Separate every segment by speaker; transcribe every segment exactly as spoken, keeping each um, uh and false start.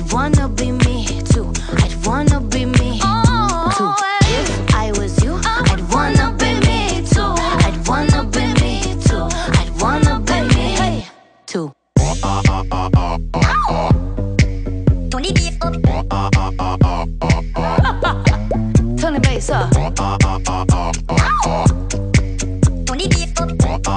Speaker 1: I'd wanna be me too. I'd wanna be me too. If I was you, I'd wanna be me too. I'd wanna be me too. I'd wanna be me too. Turn the bass up. Turn the bass up. Turn the bass up.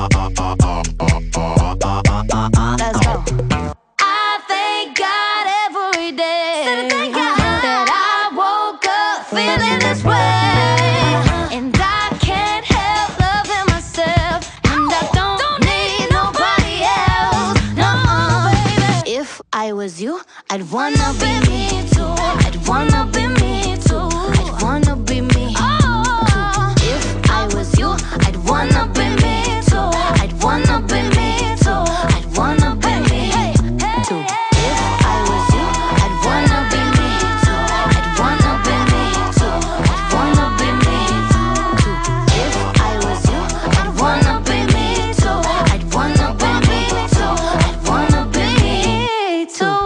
Speaker 1: Let's go. I thank God every day that I woke up feeling this way, and I can't help loving myself, and I don't need nobody else. No, baby. If I was you, I'd wanna be me too. I'd wanna be me too. I'd wanna be me too. If I was you, I'd wanna be me too. I'd wanna be me too. I'd wanna be me too. If I was you, I'd wanna be me too. I'd wanna be me too. I'd wanna be me too. If I was you, I'd wanna be me too. I'd wanna be me too. I'd wanna be me too.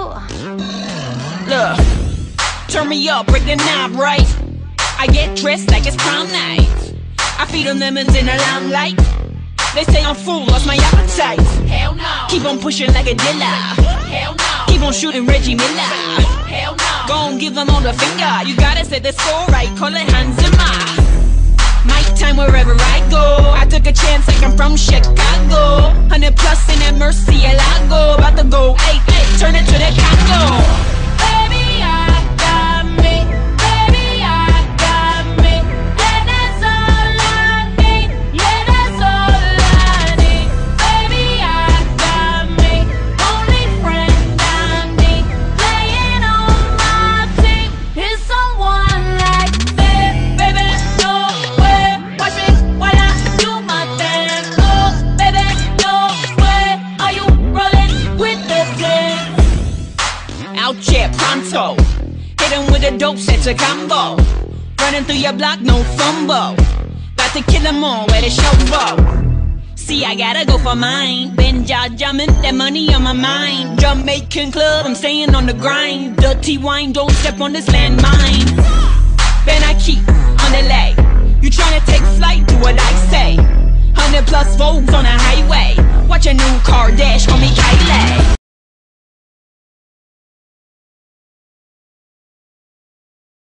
Speaker 2: Look, turn me up, break the knob right. I get dressed like it's prom night. I feed them lemons in the limelight. They say I'm full, lost my appetite. Hell no. Keep on pushing like a dealer. Hell no. Keep on shooting Reggie Miller. Hell no. Gon' give them all the finger. You gotta set the score right, call it Hans Zimmer. My time wherever I go. I took a chance like I'm from Chicago. Hundred plus in that Murcielago. About to go eight, eight, turn it to the Congo. Baby, I got me. Baby, I got me. Yeah, that's all I need. Yeah, that's all I need. Baby, I got me. Only friend I need. Playing on my team is someone like that. Baby, no way. Watch me while I do my thing. Oh, baby, no way. Are you rolling with the gang? Out here pronto. Hit 'em with a dope, set a combo. Running through your block, no fumble. Got to kill 'em all where the show go. See, I gotta go for mine. Been jaw jumping, that money on my mind. Jamaican club, I'm staying on the grind. Dirty wine, don't step on this landmine. Ben I keep on the leg. You tryna take flight, do what I say. Hundred plus volts on the highway. Watch a new car dash, call me Kylie.